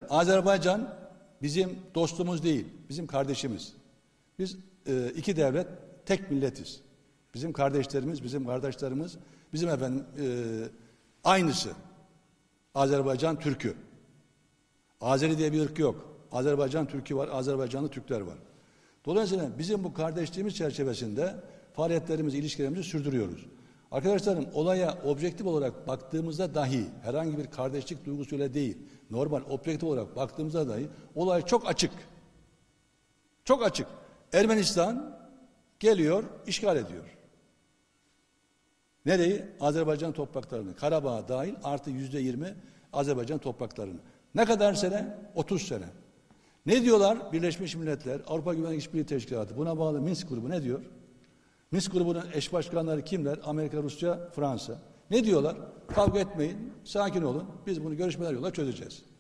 Azerbaycan bizim dostumuz değil, bizim kardeşimiz. Biz iki devlet, tek milletiz. Bizim kardeşlerimiz, bizim efendim aynısı. Azerbaycan Türk'ü. Azeri diye bir ırk yok. Azerbaycan Türk'ü var, Azerbaycanlı Türkler var. Dolayısıyla bizim bu kardeşliğimiz çerçevesinde faaliyetlerimizi, ilişkilerimizi sürdürüyoruz. Arkadaşlarım, olaya objektif olarak baktığımızda dahi herhangi bir kardeşlik duygusuyla değil, normal objektif olarak baktığımızda dahi olay çok açık. Çok açık. Ermenistan geliyor, işgal ediyor. Nereyi? Azerbaycan topraklarını. Karabağ dahil artı %20 Azerbaycan topraklarını. Ne kadar sene? 30 sene. Ne diyorlar? Birleşmiş Milletler, Avrupa Güvenlik İşbirliği Teşkilatı, buna bağlı Minsk grubu ne diyor? Minsk grubunun eş başkanları kimler? Amerika, Rusya, Fransa. Ne diyorlar? Kavga etmeyin, sakin olun. Biz bunu görüşmeler yoluyla çözeceğiz.